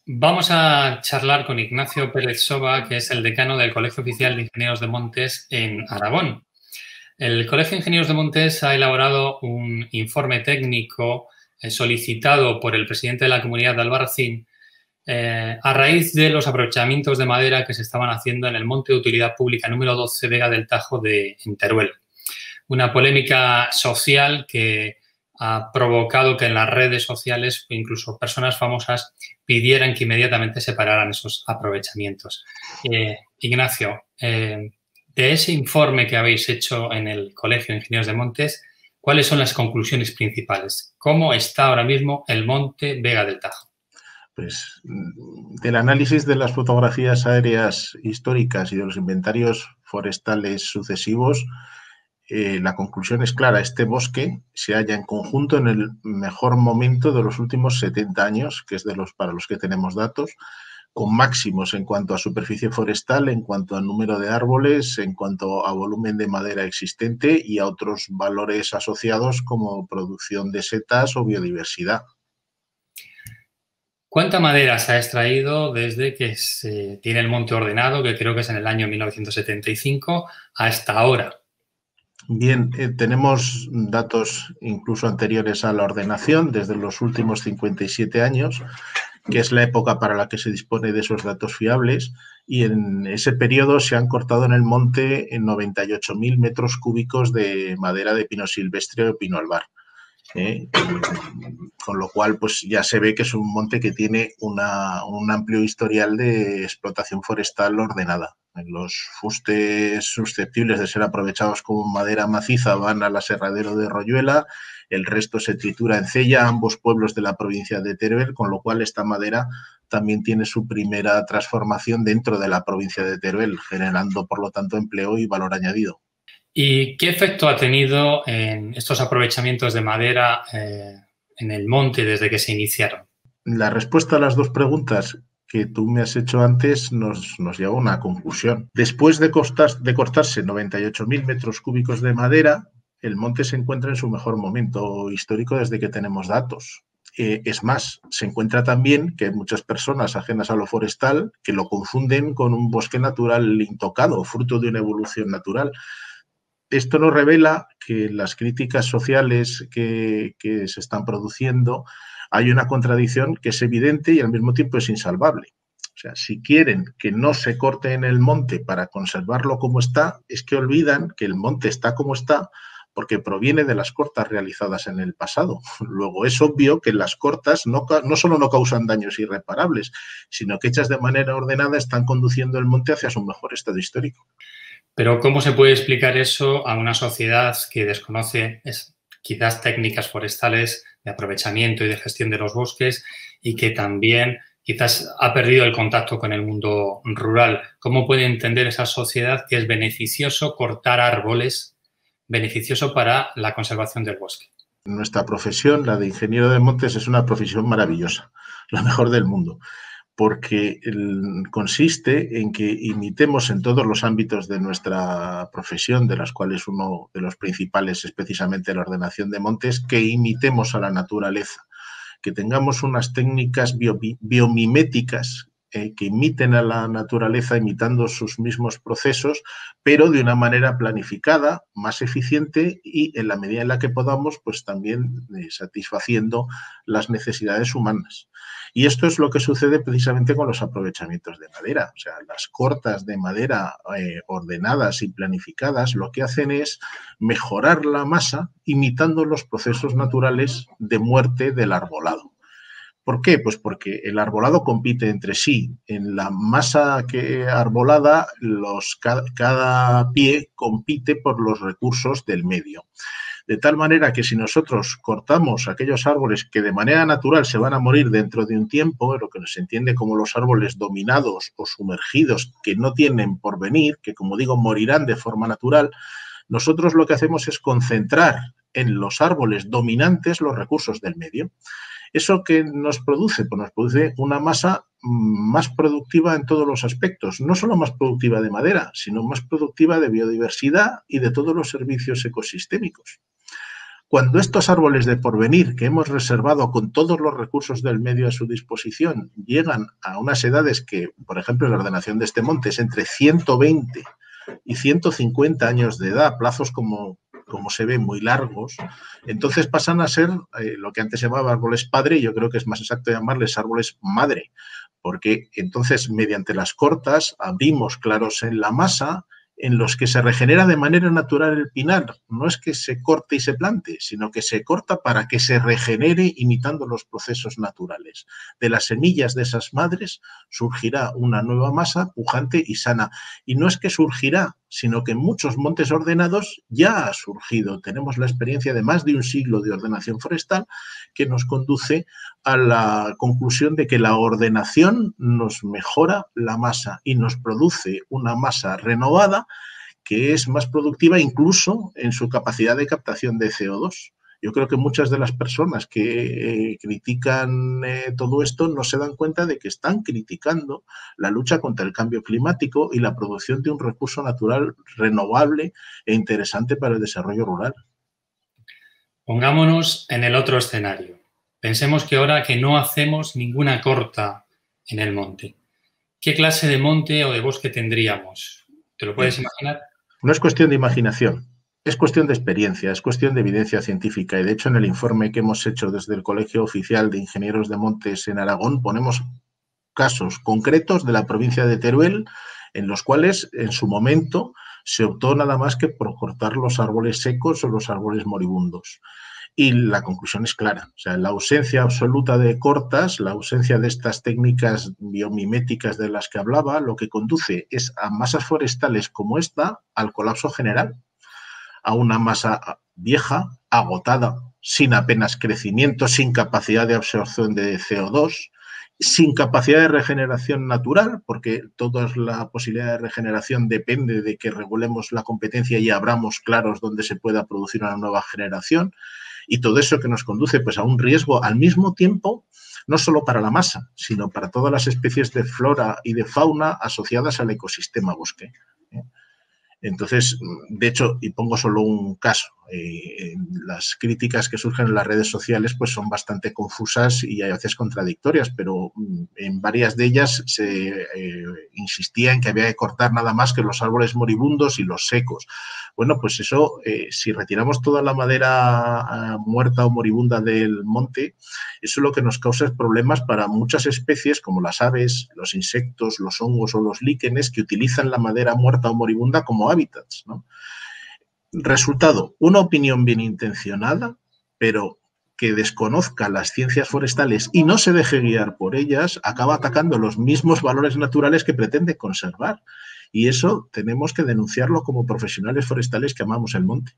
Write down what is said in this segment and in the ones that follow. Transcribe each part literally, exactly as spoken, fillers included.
Vamos a charlar con Ignacio Pérez Soba, que es el decano del Colegio Oficial de Ingenieros de Montes en Aragón. El Colegio de Ingenieros de Montes ha elaborado un informe técnico eh, solicitado por el presidente de la Comunidad de Albarracín eh, a raíz de los aprovechamientos de madera que se estaban haciendo en el monte de utilidad pública número doce Vega del Tajo de en Teruel. Una polémica social que ha provocado que en las redes sociales incluso personas famosas pidieran que inmediatamente se pararan esos aprovechamientos. Eh, Ignacio, eh, de ese informe que habéis hecho en el Colegio de Ingenieros de Montes, ¿cuáles son las conclusiones principales? ¿Cómo está ahora mismo el monte Vega del Tajo? Pues del análisis de las fotografías aéreas históricas y de los inventarios forestales sucesivos, eh, la conclusión es clara: este bosque se halla en conjunto en el mejor momento de los últimos setenta años, que es de los para los que tenemos datos, con máximos en cuanto a superficie forestal, en cuanto a número de árboles, en cuanto a volumen de madera existente y a otros valores asociados como producción de setas o biodiversidad. ¿Cuánta madera se ha extraído desde que se tiene el monte ordenado, que creo que es en el año mil novecientos setenta y cinco, hasta ahora? Bien, eh, tenemos datos incluso anteriores a la ordenación, desde los últimos cincuenta y siete años, que es la época para la que se dispone de esos datos fiables, y en ese periodo se han cortado en el monte en noventa y ocho mil metros cúbicos de madera de pino silvestre o pino albar. ¿eh? Con lo cual, pues ya se ve que es un monte que tiene una, un amplio historial de explotación forestal ordenada. Los fustes susceptibles de ser aprovechados como madera maciza van al aserradero de Royuela, el resto se tritura en Cella, ambos pueblos de la provincia de Teruel, con lo cual esta madera también tiene su primera transformación dentro de la provincia de Teruel, generando, por lo tanto, empleo y valor añadido. ¿Y qué efecto ha tenido en estos aprovechamientos de madera eh, en el monte desde que se iniciaron? La respuesta a las dos preguntas que tú me has hecho antes nos, nos lleva a una conclusión. Después de, costas, de cortarse noventa y ocho mil metros cúbicos de madera, el monte se encuentra en su mejor momento histórico desde que tenemos datos. Eh, es más, se encuentra también que hay muchas personas ajenas a lo forestal que lo confunden con un bosque natural intocado, fruto de una evolución natural. Esto nos revela que las críticas sociales que, que se están produciendo hay una contradicción que es evidente y al mismo tiempo es insalvable. O sea, si quieren que no se corte en el monte para conservarlo como está, es que olvidan que el monte está como está porque proviene de las cortas realizadas en el pasado. Luego es obvio que las cortas no, no solo no causan daños irreparables, sino que hechas de manera ordenada están conduciendo el monte hacia su mejor estado histórico. Pero ¿cómo se puede explicar eso a una sociedad que desconoce es, quizás técnicas forestales de aprovechamiento y de gestión de los bosques y que también quizás ha perdido el contacto con el mundo rural? ¿Cómo puede entender esa sociedad que es beneficioso cortar árboles, beneficioso para la conservación del bosque? Nuestra profesión, la de ingeniero de montes, es una profesión maravillosa, la mejor del mundo, porque el, consiste en que imitemos en todos los ámbitos de nuestra profesión, de las cuales uno de los principales es precisamente la ordenación de montes, que imitemos a la naturaleza, que tengamos unas técnicas bio, biomiméticas eh, que imiten a la naturaleza, imitando sus mismos procesos, pero de una manera planificada, más eficiente y en la medida en la que podamos, pues también eh, satisfaciendo las necesidades humanas. Y esto es lo que sucede precisamente con los aprovechamientos de madera. O sea, las cortas de madera eh, ordenadas y planificadas lo que hacen es mejorar la masa imitando los procesos naturales de muerte del arbolado. ¿Por qué? Pues porque el arbolado compite entre sí. En la masa que arbolada, los, cada, cada pie compite por los recursos del medio. De tal manera que si nosotros cortamos aquellos árboles que de manera natural se van a morir dentro de un tiempo, lo que se entiende como los árboles dominados o sumergidos que no tienen porvenir, que como digo morirán de forma natural, nosotros lo que hacemos es concentrar en los árboles dominantes los recursos del medio. ¿Eso qué nos produce? Pues nos produce una masa más productiva en todos los aspectos, no solo más productiva de madera, sino más productiva de biodiversidad y de todos los servicios ecosistémicos. Cuando estos árboles de porvenir que hemos reservado con todos los recursos del medio a su disposición llegan a unas edades que, por ejemplo, la ordenación de este monte es entre ciento veinte y ciento cincuenta años de edad, plazos como, como se ve muy largos, entonces pasan a ser eh, lo que antes se llamaba árboles padre, y yo creo que es más exacto llamarles árboles madre, porque entonces mediante las cortas abrimos claros en la masa en los que se regenera de manera natural el pinar. No es que se corte y se plante, sino que se corta para que se regenere imitando los procesos naturales. De las semillas de esas madres surgirá una nueva masa pujante y sana. Y no es que surgirá, sino que en muchos montes ordenados ya ha surgido. Tenemos la experiencia de más de un siglo de ordenación forestal que nos conduce a la conclusión de que la ordenación nos mejora la masa y nos produce una masa renovada que es más productiva incluso en su capacidad de captación de C O dos. Yo creo que muchas de las personas que eh, critican eh, todo esto no se dan cuenta de que están criticando la lucha contra el cambio climático y la producción de un recurso natural renovable e interesante para el desarrollo rural. Pongámonos en el otro escenario. Pensemos que ahora que no hacemos ninguna corta en el monte, ¿qué clase de monte o de bosque tendríamos? ¿Te lo puedes imaginar? No es cuestión de imaginación. Es cuestión de experiencia, es cuestión de evidencia científica y de hecho en el informe que hemos hecho desde el Colegio Oficial de Ingenieros de Montes en Aragón ponemos casos concretos de la provincia de Teruel en los cuales en su momento se optó nada más que por cortar los árboles secos o los árboles moribundos. Y la conclusión es clara, o sea, la ausencia absoluta de cortas, la ausencia de estas técnicas biomiméticas de las que hablaba, lo que conduce es a masas forestales como esta al colapso general, a una masa vieja, agotada, sin apenas crecimiento, sin capacidad de absorción de C O dos, sin capacidad de regeneración natural, porque toda la posibilidad de regeneración depende de que regulemos la competencia y abramos claros donde se pueda producir una nueva generación, y todo eso que nos conduce pues, a un riesgo al mismo tiempo, no solo para la masa, sino para todas las especies de flora y de fauna asociadas al ecosistema bosque. Entonces, de hecho, y pongo solo un caso, eh, las críticas que surgen en las redes sociales pues son bastante confusas y a veces contradictorias, pero en varias de ellas se eh, insistía en que había que cortar nada más que los árboles moribundos y los secos. Bueno, pues eso, eh, si retiramos toda la madera muerta o moribunda del monte, eso lo que nos causa es problemas para muchas especies como las aves, los insectos, los hongos o los líquenes que utilizan la madera muerta o moribunda como hábitats, ¿no? Resultado, una opinión bien intencionada, pero que desconozca las ciencias forestales y no se deje guiar por ellas, acaba atacando los mismos valores naturales que pretende conservar. Y eso tenemos que denunciarlo como profesionales forestales que amamos el monte.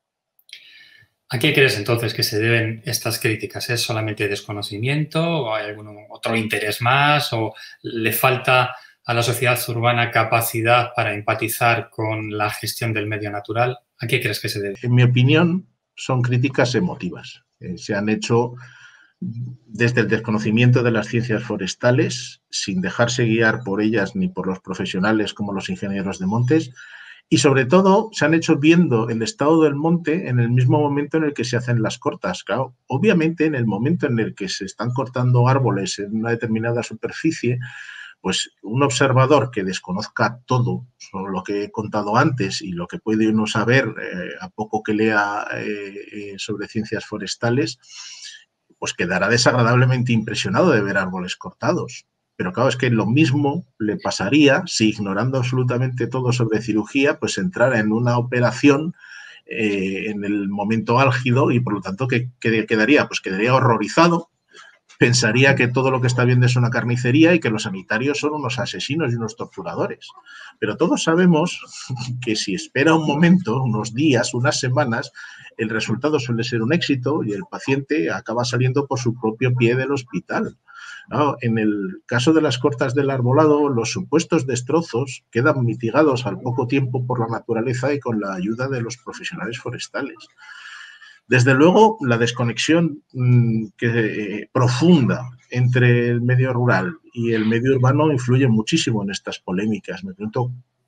¿A qué crees entonces que se deben estas críticas? ¿Es solamente desconocimiento o hay algún otro interés más o le falta a la sociedad urbana capacidad para empatizar con la gestión del medio natural? ¿A qué crees que se debe? En mi opinión, son críticas emotivas. Eh, se han hecho desde el desconocimiento de las ciencias forestales, sin dejarse guiar por ellas ni por los profesionales como los ingenieros de montes, y sobre todo se han hecho viendo el estado del monte en el mismo momento en el que se hacen las cortas. Claro, obviamente en el momento en el que se están cortando árboles en una determinada superficie, pues un observador que desconozca todo sobre lo que he contado antes y lo que puede uno saber eh, a poco que lea eh, sobre ciencias forestales, pues quedará desagradablemente impresionado de ver árboles cortados. Pero claro, es que lo mismo le pasaría si, ignorando absolutamente todo sobre cirugía, pues entrara en una operación eh, en el momento álgido y por lo tanto, ¿qué, qué quedaría? Pues quedaría horrorizado, pensaría que todo lo que está viendo es una carnicería y que los sanitarios son unos asesinos y unos torturadores. Pero todos sabemos que si espera un momento, unos días, unas semanas, el resultado suele ser un éxito y el paciente acaba saliendo por su propio pie del hospital. ¿No? En el caso de las cortas del arbolado, los supuestos destrozos quedan mitigados al poco tiempo por la naturaleza y con la ayuda de los profesionales forestales. Desde luego, la desconexión mmm, que, eh, profunda entre el medio rural y el medio urbano influye muchísimo en estas polémicas. Me pregunto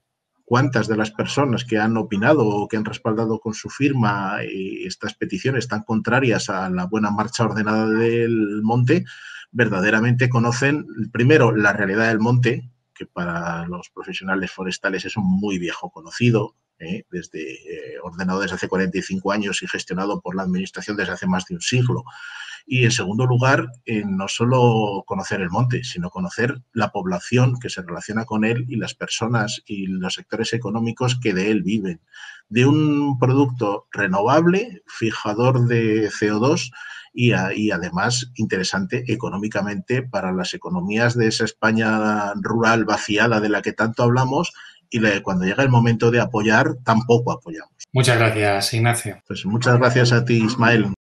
cuántas de las personas que han opinado o que han respaldado con su firma estas peticiones tan contrarias a la buena marcha ordenada del monte, verdaderamente conocen, primero, la realidad del monte, que para los profesionales forestales es un muy viejo conocido, ¿eh? desde eh, ordenado desde hace cuarenta y cinco años y gestionado por la administración desde hace más de un siglo. Y, en segundo lugar, eh, no solo conocer el monte, sino conocer la población que se relaciona con él y las personas y los sectores económicos que de él viven. De un producto renovable, fijador de C O dos y, a, y además interesante económicamente para las economías de esa España rural vaciada de la que tanto hablamos y la, cuando llega el momento de apoyar, tampoco apoyamos. Muchas gracias, Ignacio. Pues muchas gracias a ti, Ismael.